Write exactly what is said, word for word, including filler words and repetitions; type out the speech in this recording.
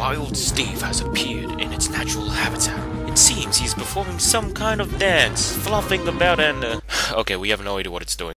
wild Steve has appeared in its natural habitat. It seems he's performing some kind of dance, flopping about and... Uh... Okay, we have no idea what it's doing.